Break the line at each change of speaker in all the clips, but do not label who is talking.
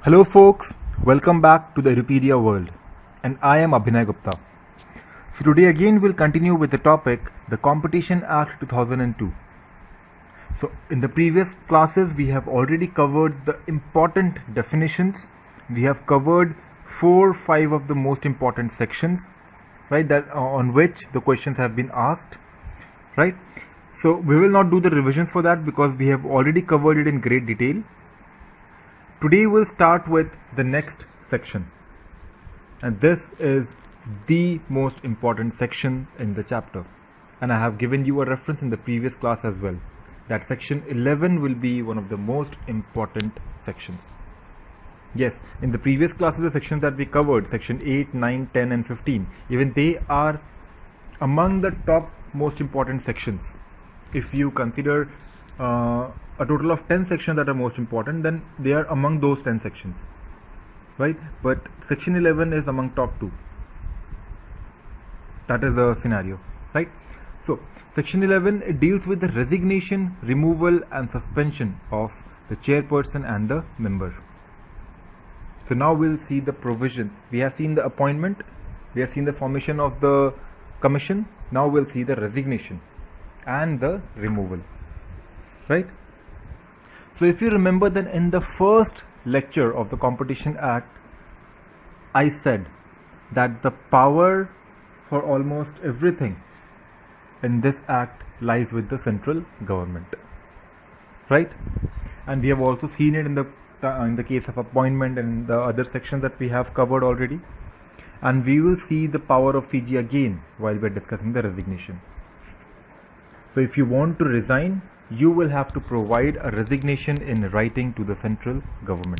Hello folks, welcome back to the Edupedia world, and I am Abhinay Gupta. So today again we'll continue with the topic, the Competition Act 2002. So in the previous classes we have already covered the important definitions. We have covered 4-5 of the most important sections, right, that on which the questions have been asked, right. So we will not do the revisions for that because we have already covered it in great detail. Today we'll start with the next section, and this is the most important section in the chapter, and I have given you a reference in the previous class as well, that section 11 will be one of the most important sections. Yes, in the previous classes the sections that we covered, section 8, 9, 10 and 15, even they are among the top most important sections. If you consider a total of 10 sections that are most important, then they are among those 10 sections, right? But section 11 is among top 2. That is the scenario, right? So section 11, it deals with the resignation, removal and suspension of the chairperson and the member. So now we'll see the provisions. We have seen the appointment, we have seen the formation of the commission. Now we'll see the resignation and the removal, right? So if you remember, then in the first lecture of the Competition Act, I said that the power for almost everything in this act lies with the central government, right? And we have also seen it in the case of appointment and the other sections that we have covered already, and we will see the power of CG again while we are discussing the resignation. So if you want to resign, you will have to provide a resignation in writing to the central government.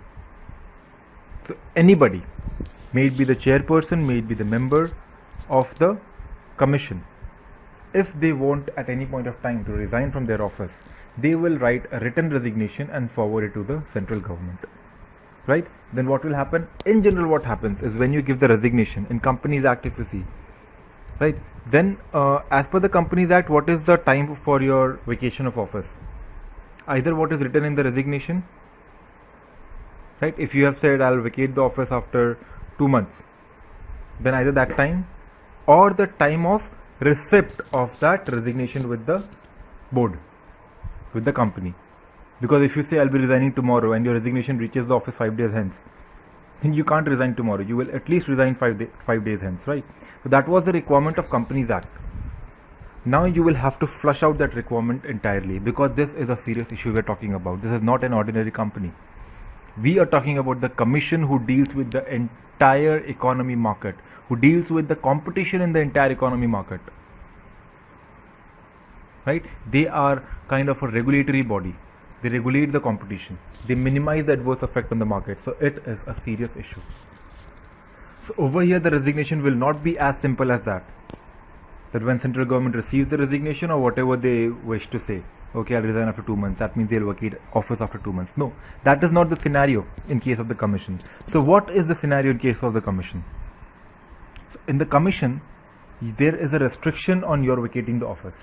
So anybody, may it be the chairperson, may it be the member of the commission, if they want at any point of time to resign from their office, they will write a written resignation and forward it to the central government, right? Then what will happen? In general, what happens is when you give the resignation in Companies Act, if you see, right, then as per the Companies Act, what is the time for your vacation of office? Either what is written in the resignation, right? If you have said I'll vacate the office after 2 months, then either that time or the time of receipt of that resignation with the board, with the company. Because if you say I'll be resigning tomorrow and your resignation reaches the office 5 days hence, then you can't resign tomorrow. You will at least resign 5 days hence, right? So that was the requirement of Companies Act. Now you will have to flush out that requirement entirely, because this is a serious issue we are talking about. This is not an ordinary company. We are talking about the commission who deals with the entire economy market, who deals with the competition in the entire economy market, right? They are kind of a regulatory body. They regulate the competition. They minimize the adverse effect on the market. So it is a serious issue. So over here the resignation will not be as simple as that. That when central government receives the resignation or whatever they wish to say, okay, I'll resign after 2 months, that means they'll vacate office after 2 months. No, that is not the scenario in case of the commission. So what is the scenario in case of the commission? So in the commission, there is a restriction on your vacating the office.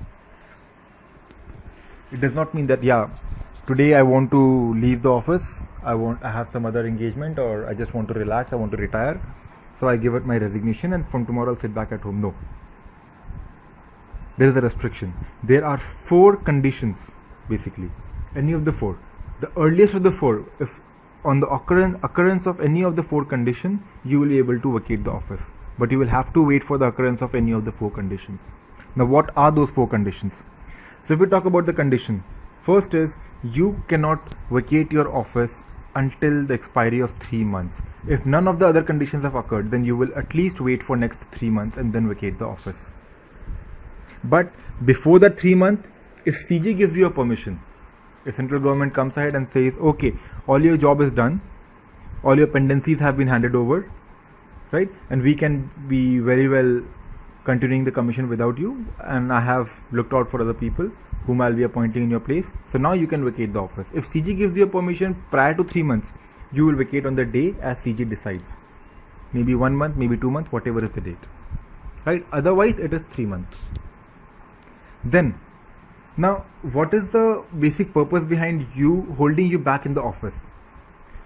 It does not mean that, yeah, today I want to leave the office, I have some other engagement, or I just want to relax, I want to retire, so I give it my resignation and from tomorrow I'll sit back at home. No. There is a restriction. There are 4 conditions basically. Any of the 4. The earliest of the 4, if on the occurrence of any of the 4 conditions, you will be able to vacate the office. But you will have to wait for the occurrence of any of the 4 conditions. Now what are those 4 conditions? So if we talk about the condition, first is you cannot vacate your office until the expiry of 3 months. If none of the other conditions have occurred, then you will at least wait for next 3 months and then vacate the office. But before that 3 months, if CG gives you a permission, if central government comes ahead and says, okay, all your job is done, all your pendencies have been handed over, right, and we can be very well continuing the commission without you, and I have looked out for other people whom I'll be appointing in your place, so now you can vacate the office. If CG gives you a permission prior to 3 months, you will vacate on the day as CG decides. Maybe 1 month, maybe 2 months, whatever is the date, right? Otherwise it is 3 months. Then now what is the basic purpose behind holding you back in the office?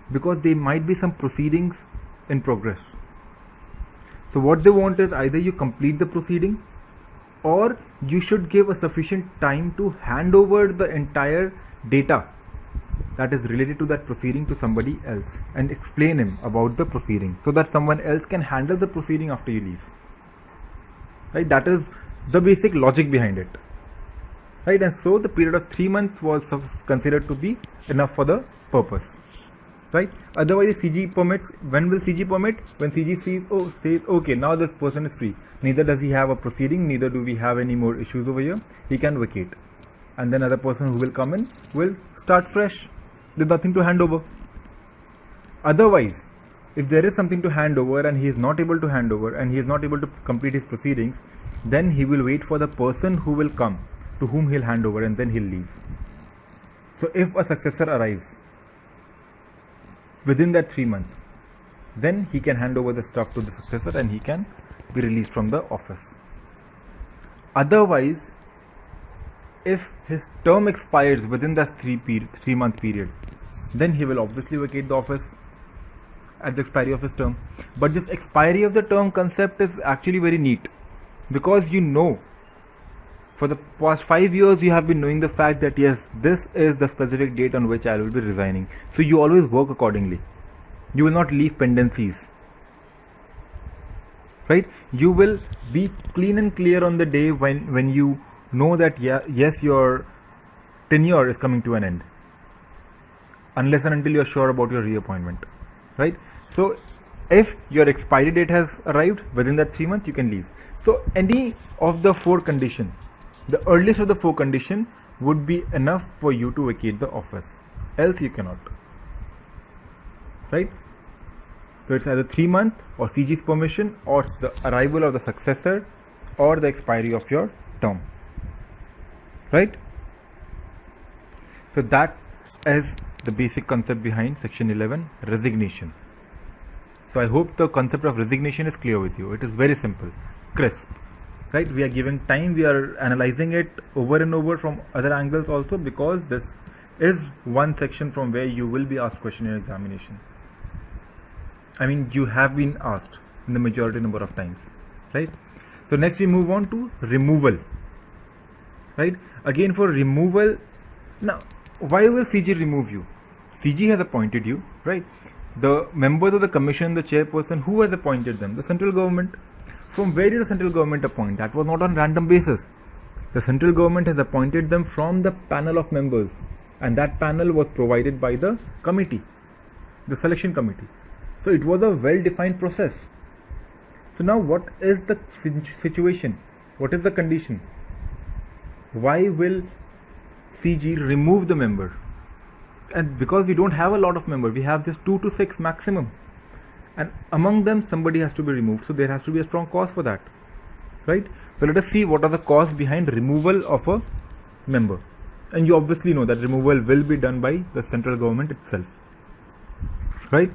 because there might be some proceedings in progress. So what they want is either you complete the proceeding, or you should give a sufficient time to hand over the entire data that is related to that proceeding to somebody else and explain him about the proceeding, so that someone else can handle the proceeding after you leave. Right? That is the basic logic behind it. Right? And so the period of 3 months was considered to be enough for the purpose. Right? Otherwise, if CG permits, when will CG permit? When CG says, okay, now this person is free. Neither does he have a proceeding, neither do we have any more issues over here. He can vacate. And then other person who will come in will start fresh. There's nothing to hand over. Otherwise, if there is something to hand over and he is not able to hand over and he is not able to complete his proceedings, then he will wait for the person who will come, to whom he'll hand over, and then he'll leave. So if a successor arrives within that 3 months, then he can hand over the stuff to the successor and he can be released from the office. Otherwise, if his term expires within that 3 month period, then he will obviously vacate the office at the expiry of his term. But this expiry of the term concept is actually very neat, because you know, for the past 5 years you have been knowing the fact that yes, this is the specific date on which I will be resigning. So you always work accordingly. You will not leave pendencies. Right? You will be clean and clear on the day when you know that yes, your tenure is coming to an end, unless and until you are sure about your reappointment. Right? So if your expiry date has arrived within that 3 months, you can leave. So any of the 4 conditions, the earliest of the 4 conditions would be enough for you to vacate the office, else you cannot. Right? So it's either 3 months or CG's permission, or the arrival of the successor, or the expiry of your term. Right? So that is the basic concept behind section 11, resignation. So I hope the concept of resignation is clear with you. It is very simple, crisp. Right? We are giving time, we are analyzing it over and over from other angles also, because this is one section from where you will be asked question in examination. I mean, you have been asked in the majority number of times. Right? So next we move on to removal. Right? Again, for removal, now why will CG remove you? CG has appointed you, right? The members of the commission, the chairperson, who has appointed them? The central government. From where is the central government appointed? That was not on random basis. The central government has appointed them from the panel of members, and that panel was provided by the committee, the selection committee. So it was a well-defined process. So now what is the situation? What is the condition? Why will CG remove the member? And because we don't have a lot of members, we have just 2 to 6 maximum, and among them somebody has to be removed, so there has to be a strong cause for that. Right? So let us see what are the causes behind removal of a member. And you obviously know that removal will be done by the central government itself. Right?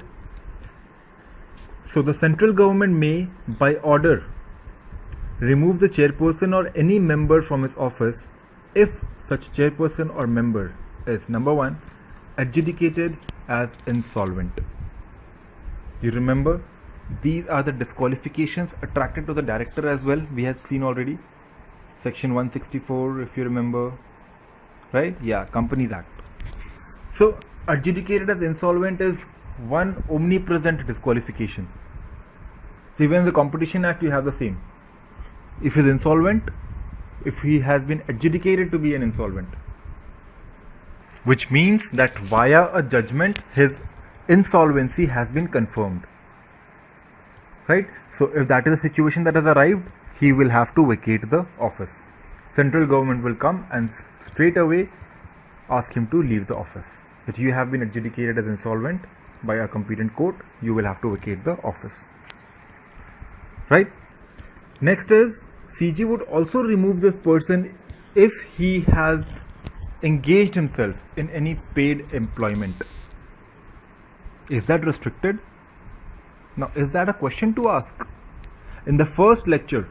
So the central government may, by order, remove the chairperson or any member from his office if such chairperson or member is, number 1, adjudicated as insolvent. You remember, these are the disqualifications attracted to the director as well. We have seen already section 164, if you remember. Right? Yeah, Companies Act. So adjudicated as insolvent is one omnipresent disqualification. So even in the Competition Act you have the same. If he is insolvent, if he has been adjudicated to be an insolvent, which means that via a judgment his insolvency has been confirmed. Right? So if that is the situation that has arrived, he will have to vacate the office. Central government will come and straight away ask him to leave the office. If you have been adjudicated as insolvent by a competent court, you will have to vacate the office. Right? Next is, CG would also remove this person if he has engaged himself in any paid employment. Is that restricted? Now, is that a question to ask? In the first lecture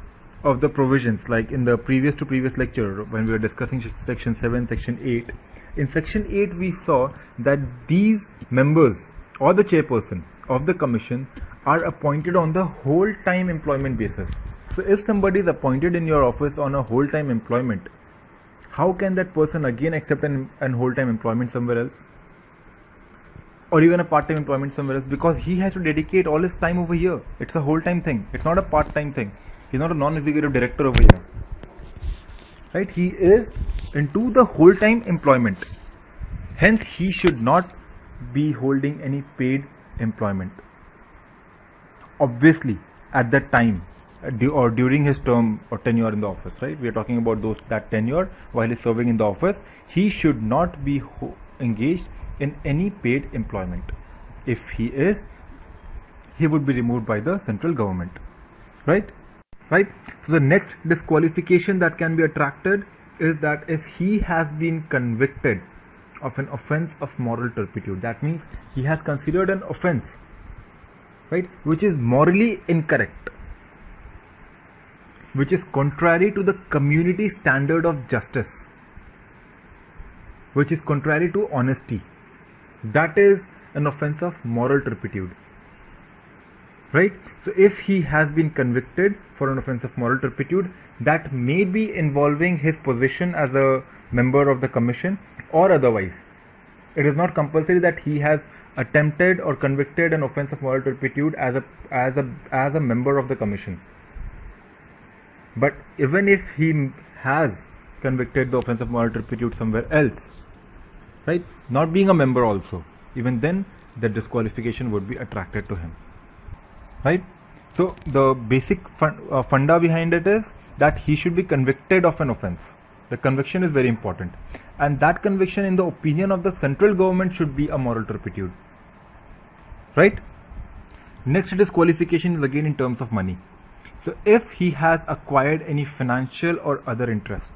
of the provisions, like in the previous lecture when we were discussing section 7, section 8, In section 8 we saw that these members or the chairperson of the commission are appointed on the whole time employment basis. So if somebody is appointed in your office on a whole time employment, how can that person again accept an whole time employment somewhere else, or even a part time employment somewhere else? Because he has to dedicate all his time over here. It's a whole time thing, it's not a part time thing. He's not a non-executive director over here, right? He is into the whole time employment, hence he should not be holding any paid employment. Obviously at that time or during his term or tenure in the office, right? We are talking about that tenure while he's serving in the office. He should not be engaged in any paid employment. If he is, he would be removed by the central government, right? So the next disqualification that can be attracted is that if he has been convicted of an offense of moral turpitude, that means he has considered an offense, right, which is morally incorrect, which is contrary to the community standard of justice, which is contrary to honesty. That is an offense of moral turpitude, right? So if he has been convicted for an offense of moral turpitude, that may be involving his position as a member of the commission or otherwise. It is not compulsory that he has attempted or convicted an offense of moral turpitude as a member of the commission. But even if he has convicted the offense of moral turpitude somewhere else, right, not being a member also, even then the disqualification would be attracted to him, right? So the basic funda behind it is that he should be convicted of an offense. The conviction is very important, and that conviction in the opinion of the central government should be a moral turpitude, right? Next disqualification is again in terms of money. So if he has acquired any financial or other interest,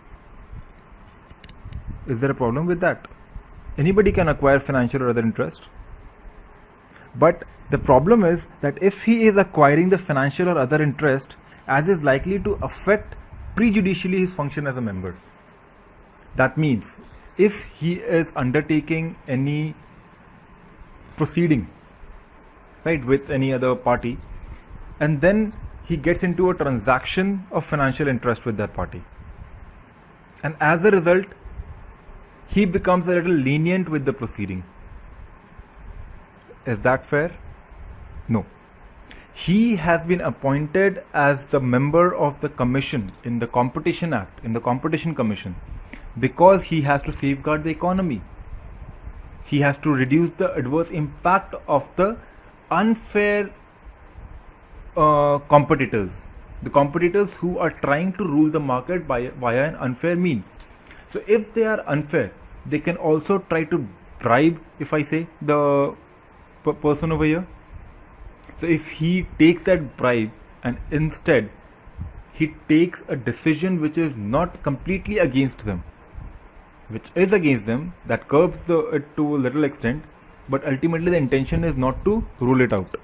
is there a problem with that? Anybody can acquire financial or other interest, but the problem is that if he is acquiring the financial or other interest as is likely to affect prejudicially his function as a member. That means if he is undertaking any proceeding, right, with any other party, and then he gets into a transaction of financial interest with that party, and as a result he becomes a little lenient with the proceeding. Is that fair? No. He has been appointed as the member of the commission in the Competition Act, in the Competition Commission, because he has to safeguard the economy. He has to reduce the adverse impact of the unfair competitors, the competitors who are trying to rule the market via an unfair mean. So if they are unfair, they can also try to bribe, if I say, the person over here. So if he takes that bribe and instead he takes a decision which is not completely against them, which is against them, that curbs it to a little extent, but ultimately the intention is not to rule it out,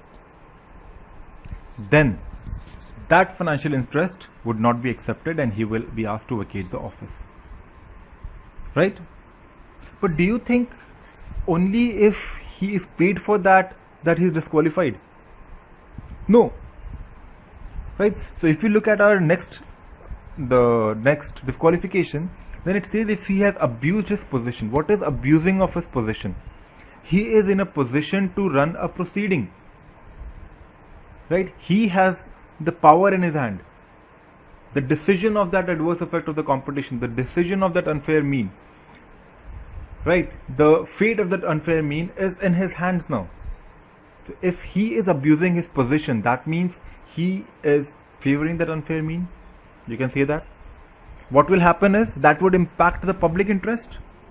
then that financial interest would not be accepted and he will be asked to vacate the office, right? But do you think only if he is paid for that he is disqualified? No, right? So if you look at our the next disqualification, then it says if he has abused his position. What is abusing of his position? He is in a position to run a proceeding, right? He has the power in his hand. The decision of that adverse effect of the competition, the decision of that unfair mean, right? The fate of that unfair mean is in his hands now. So if he is abusing his position, that means he is favoring that unfair mean. You can say that. What will happen is that would impact the public interest,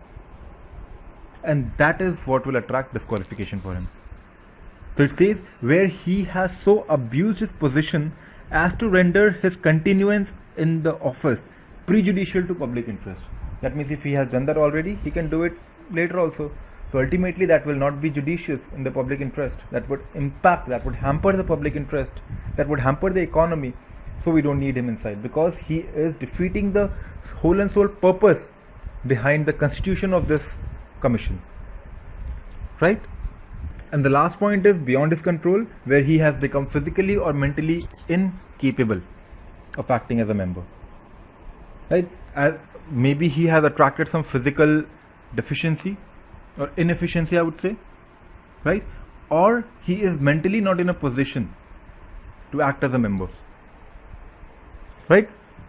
and that is what will attract disqualification for him. So it says where he has so abused his position as to render his continuance in the office prejudicial to public interest. That means if he has done that already, he can do it later also. So ultimately that will not be judicious in the public interest. That would impact, that would hamper the public interest, that would hamper the economy. So we don't need him inside, because he is defeating the whole and sole purpose behind the constitution of this commission, right? And the last point is beyond his control, where he has become physically or mentally incapable of acting as a member, right? Maybe he has attracted some physical deficiency or inefficiency, I would say, right? Or he is mentally not in a position to act as a member, right?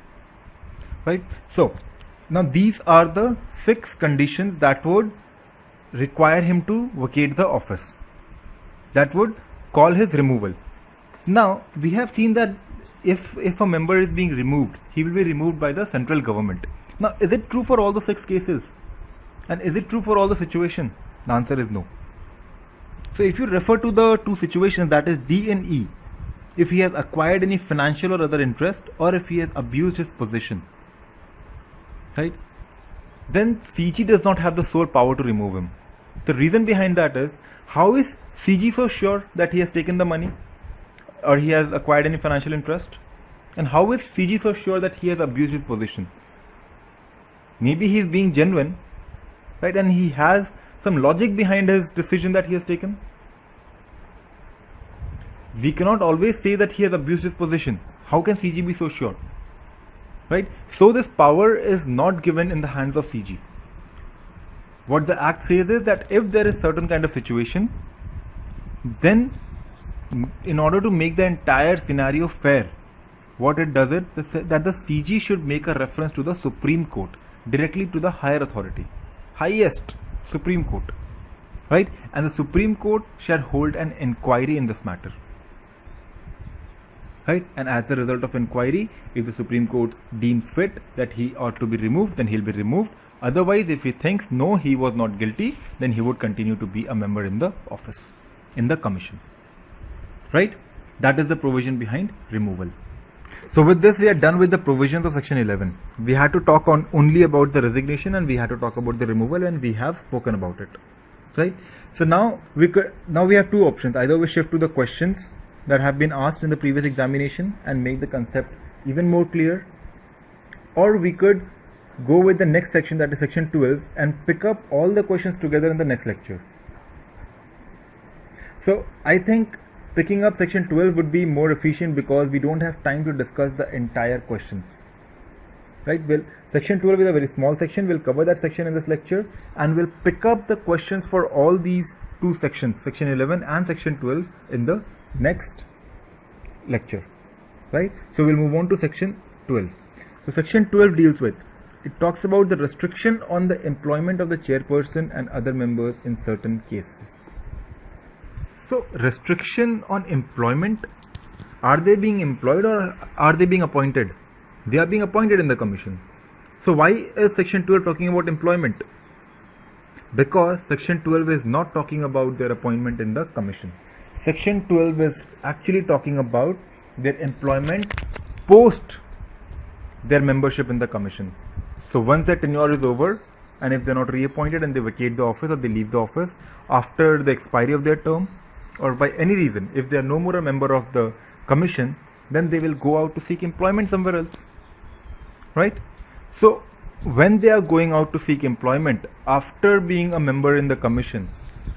So now these are the 6 conditions that would require him to vacate the office, that would call his removal. Now we have seen that if a member is being removed, he will be removed by the central government. Now, is it true for all the 6 cases? And is it true for all the situations? The answer is no. So if you refer to the 2 situations, that is D and E, if he has acquired any financial or other interest, or if he has abused his position, right, then CG does not have the sole power to remove him. The reason behind that is, how is CG so sure that he has taken the money or he has acquired any financial interest? And how is CG so sure that he has abused his position? Maybe he is being genuine, right, and he has some logic behind his decision that he has taken. We cannot always say that he has abused his position. How can CG be so sure? Right? So this power is not given in the hands of CG. What the act says is that if there is certain kind of situation, then in order to make the entire scenario fair, what it does is that the CG should make a reference to the Supreme Court, directly to the higher authority, highest Supreme Court, right? And the Supreme Court shall hold an inquiry in this matter, right? And as a result of inquiry, if the Supreme Court deems fit that he ought to be removed, then he'll be removed. Otherwise, if he thinks no, he was not guilty, then he would continue to be a member in the office, in the commission, right? That is the provision behind removal. So with this, we are done with the provisions of section 11. We had to talk only about the resignation, and we had to talk about the removal, and we have spoken about it, right? So now we have 2 options. Either we shift to the questions that have been asked in the previous examination and make the concept even more clear, or we could go with the next section, that is section 12, and pick up all the questions together in the next lecture. So I think picking up section 12 would be more efficient, because we don't have time to discuss the entire questions, right? Well, section 12 is a very small section. We'll cover that section in this lecture, and we'll pick up the questions for all these 2 sections, section 11 and section 12, in the next lecture, right? So we'll move on to section 12. So section 12 deals with, it talks about the restriction on the employment of the chairperson and other members in certain cases. So restriction on employment, are they being employed or are they being appointed? They are being appointed in the commission. So why is section 12 talking about employment? Because section 12 is not talking about their appointment in the commission. Section 12 is actually talking about their employment post their membership in the commission. So once their tenure is over, and if they're not reappointed and they vacate the office or they leave the office after the expiry of their term, or by any reason, if they are no more a member of the commission, then they will go out to seek employment somewhere else, right? So when they are going out to seek employment after being a member in the commission,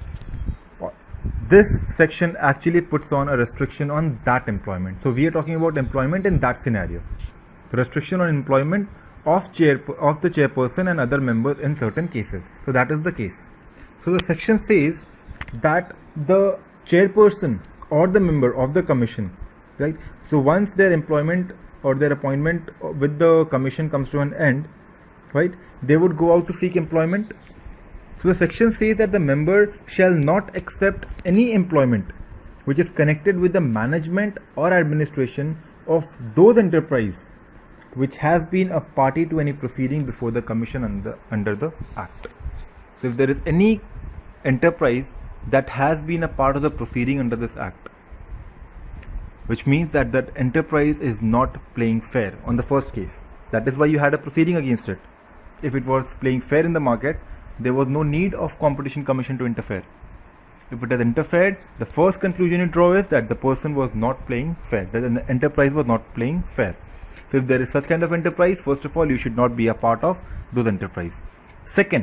this section actually puts on a restriction on that employment. So we are talking about employment in that scenario, the restriction on employment of the chairperson and other members in certain cases. So that is the case. So the section says that the chairperson or the member of the commission, right? So once their employment or their appointment with the commission comes to an end, right, they would go out to seek employment. So the section says that the member shall not accept any employment which is connected with the management or administration of those enterprise which has been a party to any proceeding before the commission under the act. So if there is any enterprise that has been a part of the proceeding under this act, which means that that enterprise is not playing fair on the first case, that is why you had a proceeding against it. If it was playing fair in the market, there was no need of Competition Commission to interfere. If it has interfered, the first conclusion you draw is that the person was not playing fair, that the enterprise was not playing fair. So if there is such kind of enterprise, first of all, you should not be a part of those enterprise. Second,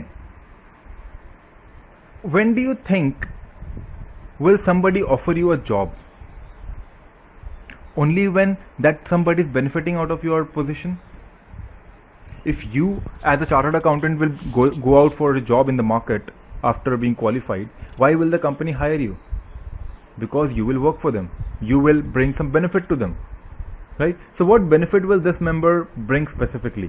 when do you think will somebody offer you a job? Only when that somebody is benefiting out of your position. If you as a chartered accountant will go out for a job in the market after being qualified, why will the company hire you? Because you will work for them, you will bring some benefit to them, right? So what benefit will this member bring specifically?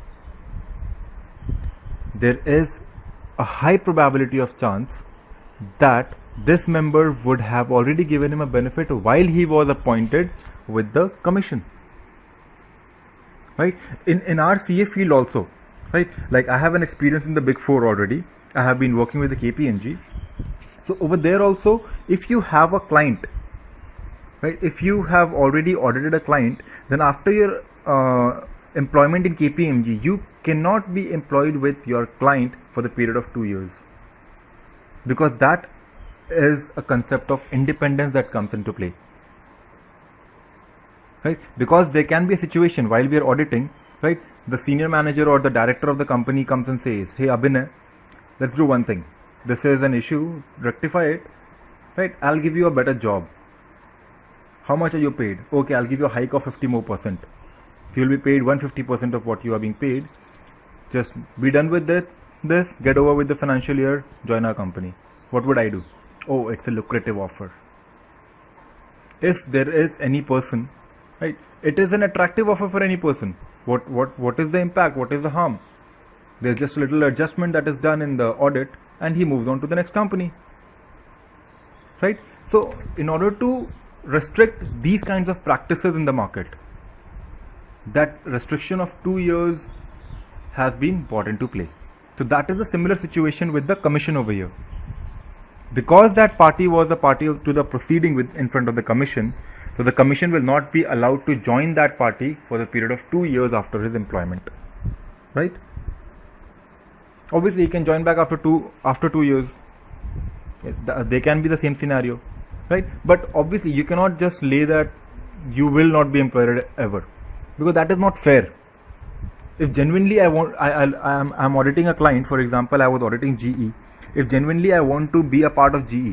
There is a high probability of chance that this member would have already given him a benefit while he was appointed with the commission, right? In our CA field also, right? Like I have an experience in the Big Four already. I have been working with the KPMG. So over there also, if you have a client, right? If you have already audited a client, then after your employment in KPMG, you cannot be employed with your client for the period of 2 years, because that is a concept of independence that comes into play, right? Because there can be a situation while we are auditing, right? The senior manager or the director of the company comes and says, hey Abhinay, let's do one thing. This is an issue, rectify it, right? I'll give you a better job. How much are you paid? Okay, I'll give you a hike of 50% more. You'll be paid 150% of what you are being paid. Just be done with this, get over with the financial year, join our company. What would I do? Oh, it's a lucrative offer. If there is any person, right, it is an attractive offer for any person. What is the impact? What is the harm? There's just a little adjustment that is done in the audit and he moves on to the next company, right? So in order to restrict these kinds of practices in the market, that restriction of 2 years has been brought into play. So that is a similar situation with the commission over here. Because that party was a party to the proceeding in front of the commission, so the commission will not be allowed to join that party for the period of 2 years after his employment, right? Obviously he can join back after 2 years. They can be the same scenario, right? But obviously you cannot just lay that you will not be employed ever, because that is not fair. If genuinely I'm auditing a client, for example, I was auditing GE. If genuinely I want to be a part of GE,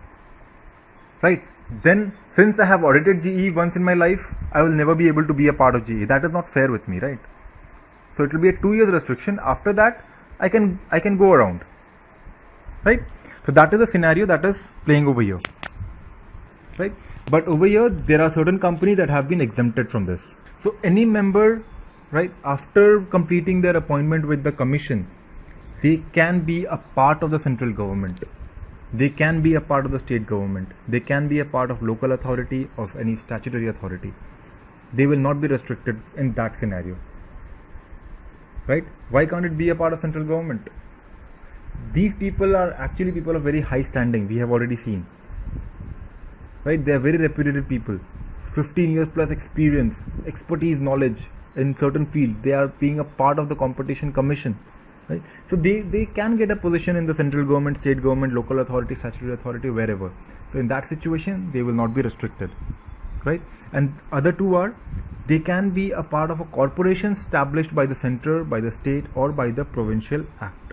right, then since I have audited GE once in my life, I will never be able to be a part of GE. That is not fair with me, right? So it will be a 2 years restriction. After that, I can go around, right? So that is the scenario that is playing over here, right? But over here, there are certain companies that have been exempted from this. So any member, right, after completing their appointment with the commission, they can be a part of the central government. They can be a part of the state government. They can be a part of local authority, of any statutory authority. They will not be restricted in that scenario, right? Why can't it be a part of central government? These people are actually people of very high standing. We have already seen, right? They are very reputed people, 15 years plus experience, expertise, knowledge in certain fields. They are being a part of the competition commission, right? So they can get a position in the central government, state government, local authority, statutory authority, wherever. So in that situation, they will not be restricted, right? And other two are, they can be a part of a corporation established by the center, by the state, or by the provincial act,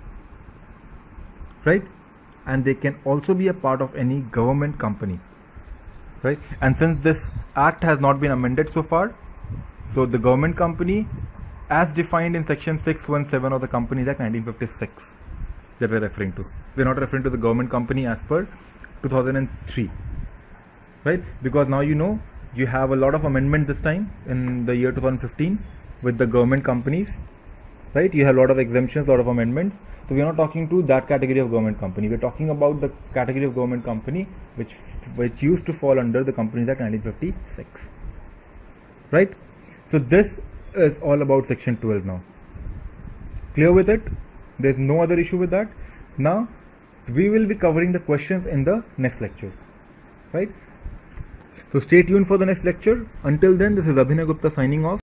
right? And they can also be a part of any government company, right? And since this act has not been amended so far, so the government company as defined in section 617 of the Companies Act 1956 that we're referring to. We're not referring to the government company as per 2003, right? Because now you have a lot of amendments this time in the year 2015 with the government companies, right? You have a lot of exemptions, a lot of amendments. So we're not talking to that category of government company. We're talking about the category of government company which used to fall under the Companies Act 1956, right? So this is all about section 12 now. Clear with it? There's no other issue with that. Now we will be covering the questions in the next lecture, right? So stay tuned for the next lecture. Until then, this is Abhinay Gupta signing off.